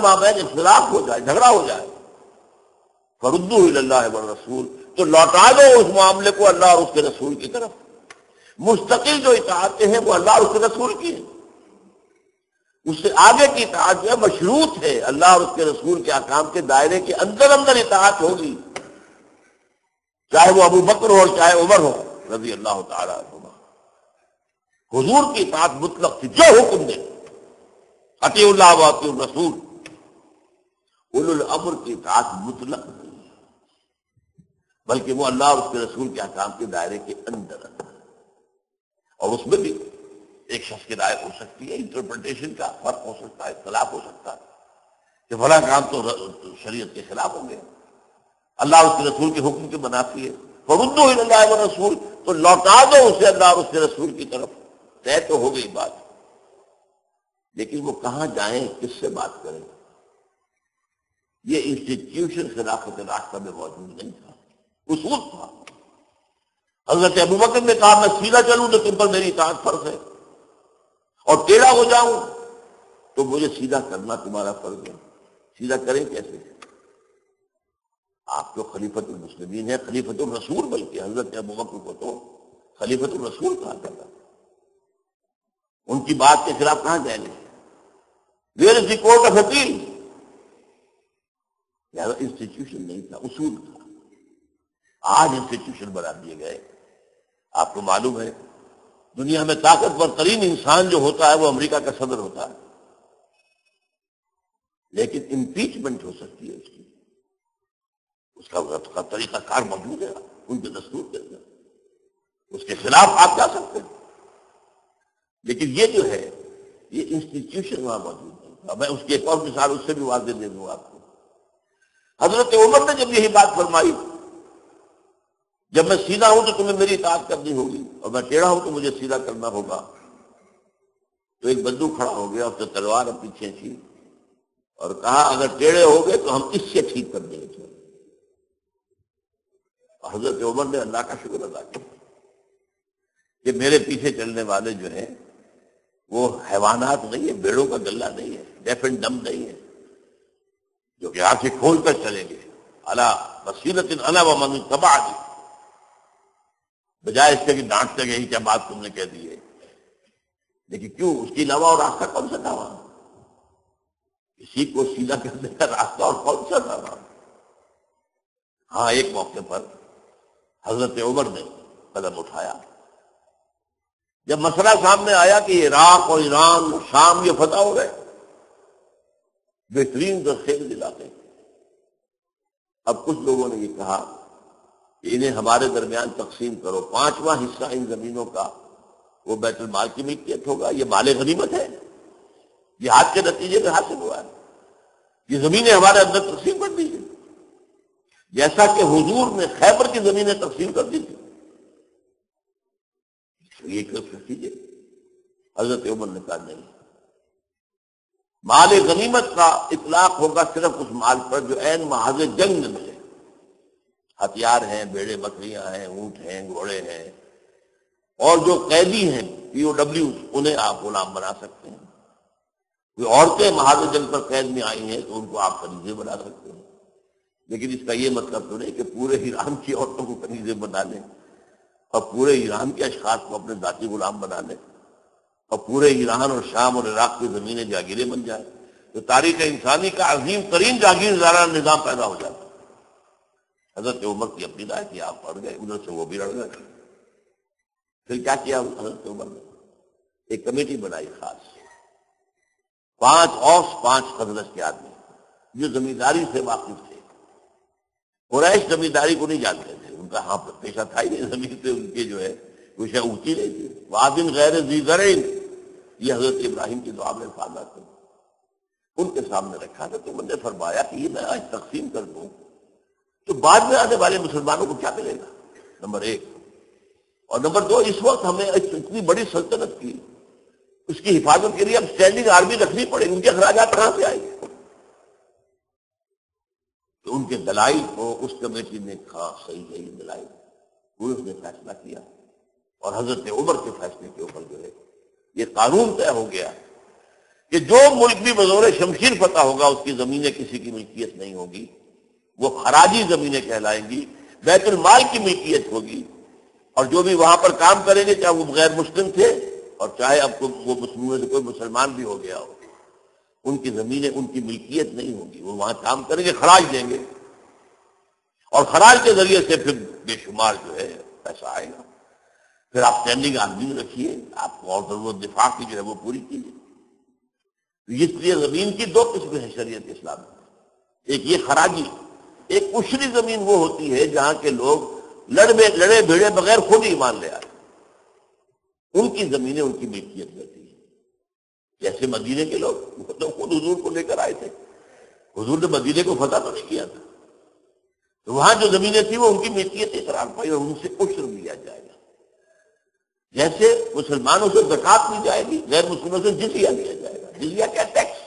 مابین اختلاف ہو جائے، جھگڑا ہو جائے، فردوہ الی اللہ والرسول، تو لوٹا دو اس معاملے کو اللہ اور اس کے رسول کی طرف۔ مستقل جو اطاعتیں ہیں وہ اللہ اور اس کے رسول کی ہیں، اس سے آگے کی اطاعت جو ہے مشروط ہے، اللہ اور اس کے رسول کے احکام کے دائرے کے اندر اندر اطاعت ہوگی، چاہے وہ ابو بکر ہو اور چاہے عمر ہو رضی اللہ تعالی عنہما۔ حضور کی اطاعت مطلق تھی، جو حکم دے، اطیعوا اللہ واطیعوا الرسول۔ اولو الامر کی اطاعت مطلق نہیں ہے، بلکہ وہ اللہ اور اس کے رسول کے احکام کے دائرے کے اندر ہے، اور اس میں بھی ایک شخص کی رائے ہو سکتی ہے، انٹرپریٹیشن کا فرق ہو سکتا ہے، اختلاف ہو سکتا ہے کہ فلاں کام تو شریعت کے خلاف ہوں گے، اللہ اور اس کے رسول کے حکم کے منافی ہے، فردوہ الی اللہ والرسول، تو لوٹا دو اسے اللہ اور اس کے رسول کی طرف۔ طے تو ہو گئی بات، لیکن وہ کہاں جائیں، کس سے بات کریں؟ یہ انسٹیٹیوشن خلافت راستہ میں موجود نہیں تھا، اصول تھا۔ حضرت ابوبکر نے کہا میں سیدھا چلوں تو تم پر میری اطاعت فرض ہے، اور ٹیڑھا ہو جاؤں تو مجھے سیدھا کرنا تمہارا فرض ہے۔ سیدھا کریں کیسے؟ آپ جو خلیفۃ المسلمین ہیں، خلیفۃ الرسول، بلکہ حضرت ابوبکر کو تو خلیفۃ الرسول کہا جاتا ہے، ان کی بات کے خلاف کہاں جائیں گے؟ Where is the court of appeal? لہذا انسٹیٹیوشن نہیں تھا، اصول تھا۔ آج انسٹیٹیوشن بنا دیے گئے۔ آپ کو معلوم ہے دنیا میں طاقتور ترین انسان جو ہوتا ہے وہ امریکہ کا صدر ہوتا ہے، لیکن امپیچمنٹ ہو سکتی ہے اس کا طریقہ کار موجود ہے ان کے دستور کے اندر، اس کے خلاف آپ جا سکتے ہیں، لیکن یہ جو ہے یہ انسٹیٹیوشن وہاں موجود نہیں تھا۔ میں اس کی ایک اور مثال اس سے بھی واضح دے دوں آپ کو۔ حضرت عمر نے جب یہی بات فرمائی، جب میں سیدھا ہوں تو تمہیں میری اطاعت کرنی ہوگی، اور میں ٹیڑھا ہوں تو مجھے سیدھا کرنا ہوگا، تو ایک بدو کھڑا ہو گیا، اس نے تلوار اپنی کھینچی اور کہا اگر ٹیڑھے ہو گئے تو ہم اس سے ٹھیک کر دیں گے۔ حضرت عمر نے اللہ کا شکر ادا کیا کہ میرے پیچھے چلنے والے جو ہیں وہ حیوانات نہیں ہے، بیڑوں کا گلہ نہیں ہے، ڈیف اینڈ ڈم نہیں ہے جو کہ آنکھیں کھول کر چلیں گے، الا بصیرۃ انا ومن اتبعنی، بجائے اس کے کہ ڈانٹتے گئے کیا بات تم نے کہہ دی ہے، لیکن کیوں؟ اس کے علاوہ اور راستہ کون سا تھا وہاں؟ کسی کو سیدھا کرنے کا راستہ اور کون سا تھا وہاں؟ ہاں، ایک موقع پر حضرت عمر نے قدم اٹھایا جب مسئلہ سامنے آیا کہ عراق اور ایران اور شام یہ فتح ہو گئے، بہترین زرخیز علاقے۔ اب کچھ لوگوں نے یہ کہا کہ انہیں ہمارے درمیان تقسیم کرو، 5واں حصہ ان زمینوں کا وہ بیت المال کی ملکیت ہوگا، یہ مال غنیمت ہے، جہاد کے نتیجے میں حاصل ہوا ہے، یہ زمینیں ہمارے اندر تقسیم کر دیجیے، جیسا کہ حضور نے خیبر کی زمینیں تقسیم کر دی تھی، یہ کیجیے۔ حضرت عمر نے کہا نہیں، مال غنیمت کا اطلاق ہوگا صرف اس مال پر جو عین محاذ جنگ میں ملے، ہتھیار ہیں، بیڑے بکریاں ہیں، اونٹ ہیں، گھوڑے ہیں، اور جو قیدی ہیں POWs انہیں آپ غلام بنا سکتے ہیں، کوئی عورتیں محاذ جنگ پر قید میں آئی ہیں تو ان کو آپ کنیزیں بنا سکتے ہیں، لیکن اس کا یہ مطلب تو نہیں کہ پورے ایران کی عورتوں کو کنیزیں بنا لیں اور پورے ایران کے اشخاص کو اپنے ذاتی غلام بنا لیں اور پورے ایران اور شام اور عراق کی زمینیں جاگیریں بن جائیں، تو تاریخ انسانی کا عظیم ترین جاگیردارانہ نظام پیدا ہو جاتا ہے۔ حضرت عمر کی اپنی رائے تھی، آپ پڑھ گئے، ادھر سے وہ بھی لڑ گئے۔ پھر کیا کیا حضرت عمر نے؟ ایک کمیٹی بنائی خاص، 5 اوس 5 خزرج کے آدمی جو زمینداری سے واقف تھے۔ قریش زمینداری کو نہیں جانتے تھے، ان کا ہاں پیشہ تھا ہی نہیں، زمین پہ ان کے جو ہے کوئی شے اونچی نہیں تھی۔ وادٍ غیر ذی زرع، یہ حضرت ابراہیم کی دعا میں الفاظ تھے، ان کے سامنے رکھا تھا۔ تو انہوں نے فرمایا کہ یہ میں آج تقسیم کر دوں تو بعد میں آنے والے مسلمانوں کو کیا ملے گا، نمبر 1، اور نمبر 2، اس وقت ہمیں اتنی بڑی سلطنت کی اس کی حفاظت کے لیے اب اسٹینڈنگ آرمی رکھنی پڑے گی، ان کے اخراجات کہاں سے آئیں گے؟ تو ان کے دلائل کو اس کمیٹی نے کہا صحیح ہے یہ دلائل، پولیس نے فیصلہ کیا، اور حضرت عمر کے فیصلے کے اوپر جو ہے یہ قانون طے ہو گیا کہ جو ملک بھی بزور شمشیر فتح ہوگا اس کی زمینیں کسی کی ملکیت نہیں ہوگی، وہ خراجی زمینیں کہلائیں گی، بیت المال کی ملکیت ہوگی، اور جو بھی وہاں پر کام کریں گے چاہے وہ غیر مسلم تھے اور چاہے اب وہ مسلموں سے کوئی مسلمان بھی ہو گیا ہو، ان کی زمینیں ان کی ملکیت نہیں ہوگی، وہ وہاں کام کریں گے، خراج دیں گے، اور خراج کے ذریعے سے پھر بے شمار جو ہے پیسہ آئے گا۔ پھر آپ اسٹینڈنگ آدمی رکھیے، آپ کو اور ضرورت دفاع کی جو ہے وہ پوری کیجیے۔ اس لیے زمین کی دو قسمیں ہیں شریعت اسلام میں، ایک یہ خراجی، ایک عشری زمین وہ ہوتی ہے جہاں کے لوگ لڑے بھیڑے بغیر خود ایمان لے آئے، ان کی زمینیں ان کی ملکیت رہتی ہے۔ جیسے مدینے کے لوگ وہ تو خود حضور کو لے کر آئے تھے، حضور نے مدینے کو فتح تو نہیں کیا تھا، تو وہاں جو زمینیں تھیں وہ ان کی ملکیت قرار پائی اور ان سے عشر لیا جائے گا۔ جیسے مسلمانوں سے زکوٰۃ لی جائے گی، غیر مسلمانوں سے جزیہ لیا جائے گا۔ جزیہ کیا؟ ٹیکس۔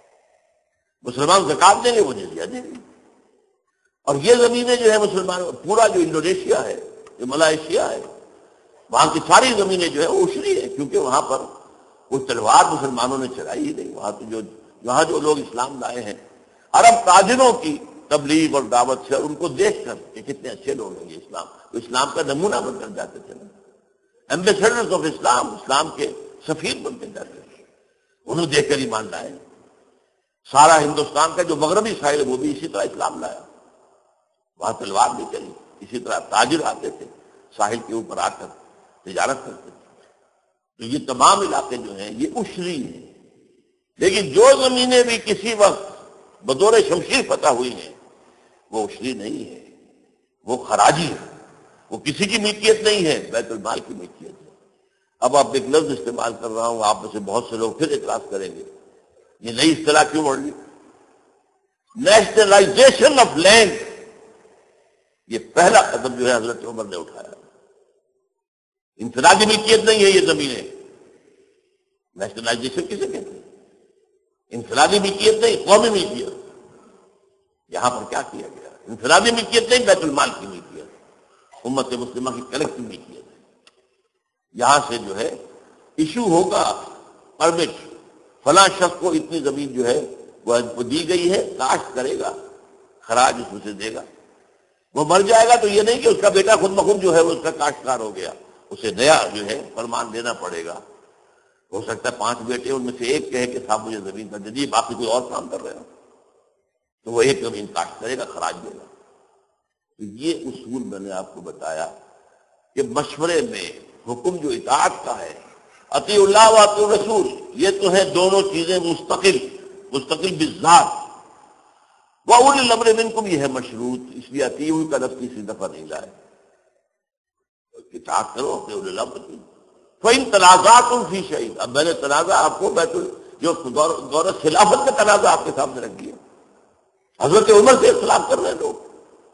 مسلمان زکوٰۃ دیں گے، وہ جزیہ دیں گے۔ اور یہ زمینیں جو ہے مسلمانوں، پورا جو انڈونیشیا ہے، جو ملائیشیا ہے، وہاں کی ساری زمینیں جو ہے وہ عشری ہے، کیونکہ وہاں پر کوئی تلوار مسلمانوں نے چلائی ہی نہیں۔ وہاں جو لوگ اسلام لائے ہیں، عرب تاجروں کی تبلیغ اور دعوت سے، اور ان کو دیکھ کر کہ کتنے اچھے لوگ ہیں یہ اسلام کا نمونہ بن کر جاتے تھے نا، ایمبیسڈرز آف اسلام، اسلام کے سفیر بن کے جاتے تھے، انہوں دیکھ کر ایمان لائے۔ سارا ہندوستان کا جو مغربی ساحل ہے وہ بھی اسی طرح اسلام لایا، وہاں تلوار بھی چلی، اسی طرح تاجر آتے تھے ساحل کے اوپر آ کر تجارت کرتے تھے۔ تو یہ تمام علاقے جو ہیں یہ عشری ہیں، لیکن جو زمینیں بھی کسی وقت بدور شمشیر فتح ہوئی ہیں وہ عشری نہیں ہے، وہ خراجی ہے، وہ کسی کی ملکیت نہیں ہے، بیت المال کی ملکیت ہے۔ اب آپ ایک لفظ استعمال کر رہا ہوں، آپ میں سے بہت سے لوگ پھر اعتراض کریں گے، یہ نئی اصطلاح کیوں بڑھ گئی؟ نیشنلائزیشن آف لینڈ، یہ پہلا قدم جو ہے حضرت عمر نے اٹھایا۔ انفرادی ملکیت نہیں ہے یہ زمینیں، نیشنلائزیشن کسے کہتے ہیں؟ انفرادی ملکیت نہیں، قومی ملکیت۔ یہاں پر کیا کیا گیا؟ انفرادی ملکیت نہیں، بیت المال کی ملکیت، امت مسلمہ کی کلیکٹیو ملکیت ہے۔ یہاں سے جو ہے ایشو ہوگا پرمٹ، فلاں شخص کو اتنی زمین جو ہے وہ دی گئی ہے، کاشت کرے گا، خراج اس میں سے دے گا، وہ مر جائے گا تو یہ نہیں کہ اس کا بیٹا خود بخود جو ہے وہ اس کا کاشتکار ہو گیا، اسے نیا جو ہے فرمان دینا پڑے گا۔ ہو سکتا ہے 5 بیٹے ان میں سے ایک کہے کہ صاحب مجھے زمین کا دے دیجیے، باقی کوئی اور کام کر رہے ہو، تو وہ ایک زمین کاشت کرے گا، خراج دے گا۔ تو یہ اصول میں نے آپ کو بتایا کہ مشورے میں حکم جو اطاعت کا ہے، اطیعوا اللہ و اطیعوا الرسول، یہ تو ہے دونوں چیزیں مستقل بالذات، وَأُولِي الْأَمْرِ مِنْكُمْ یہ ہے مشروط، اس لیے اطیعوا کا لفظ کسی دفعہ نہیں لائے، اطاعت کرو اطیعوا اللہ کی۔ فَإِن تَنَازَعْتُمْ فِي شَيْءٍ، اب میں نے تنازع آپ کو جو دور خلافت کا تنازع آپ کے سامنے رکھ دیا، حضرت عمر سے اختلاف کر رہے ہیں لوگ،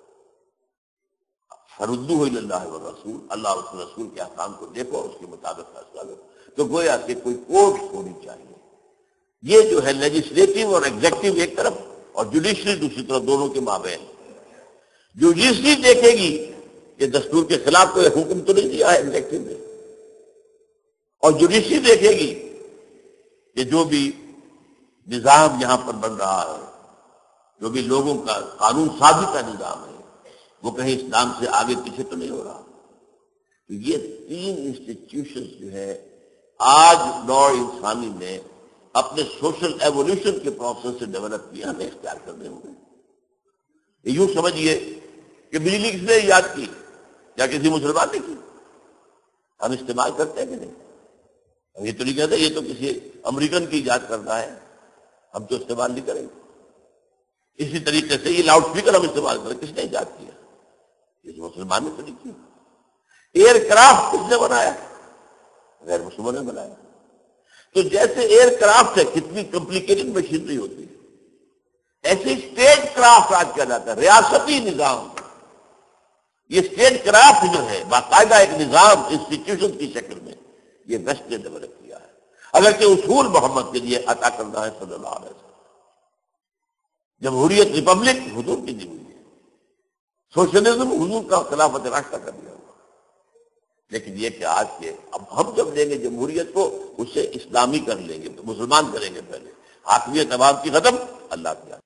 فَرُدُّوهُ إِلَى اللَّهِ وَالرَّسُولِ، اللہ اور اس کے رسول کے احکام کو دیکھو اور اس کے مطابق فیصلہ لو۔ تو گویا کہ کوئی کورٹ ہونی چاہیے، یہ جو ہے لیجسلیٹو اور ایگزیکٹو ایک طرف اور جوڈیشری دوسری طرف، دونوں کے مابین۔ جوڈیشری دیکھے گی کہ دستور کے خلاف کوئی حکم تو نہیں دیا ہے ایگزیکٹو نے، اور جوڈیشری دیکھے گی کہ جو بھی نظام یہاں پر بن رہا ہے، جو بھی لوگوں کا قانون سازی کا نظام ہے، وہ کہیں اسلام سے آگے پیچھے تو نہیں ہو رہا۔ تو یہ 3 انسٹیٹیوشنز جو ہے آج نوع انسانی نے اپنے سوشل ایوولوشن کے پروسیس سے ڈیولپ کیا، ہمیں اختیار کرنے ہوں گے۔ یوں سمجھیے کہ بجلی کس نے ایجاد کی؟ کیا کسی مسلمان نے کی؟ ہم استعمال کرتے ہیں کہ نہیں؟ ہم یہ تو نہیں کہتے یہ تو کسی امریکن کی ایجاد کرنا ہے، ہم تو استعمال نہیں کریں گے۔ اسی طریقے سے یہ لاؤڈ اسپیکر ہم استعمال کریں، کس نے ایجاد کیا؟ کسی مسلمان نے تو نہیں کیا۔ ایئر کرافٹ کس نے بنایا؟ غیر مسلمانوں نے بنایا۔ تو جیسے ایئر کرافٹ ہے کتنی کمپلیکیٹڈ مشینری ہوتی ہے، ایسے اسٹیٹ کرافٹ آج کہلاتا ہے، ریاستی نظام۔ یہ اسٹیٹ کرافٹ جو ہے باقاعدہ ایک نظام انسٹیٹیوشن کی شکل میں یہ ویسٹ نے ڈیولپ کیا ہے، اگرچہ اصول محمد کے لیے عطا کردہ ہے صلی اللہ علیہ وسلم۔ جمہوریت ریپبلک حضور کی دی ہوئی ہے، سوشلزم حضور کا خلافت راستہ کر دیا ہوا۔ لیکن یہ کہ آج کے اب ہم جب لیں گے جمہوریت کو اسے اسلامی کر لیں گے، مسلمان کریں گے، پہلے حاکمیت عوام کی ختم، اللہ کی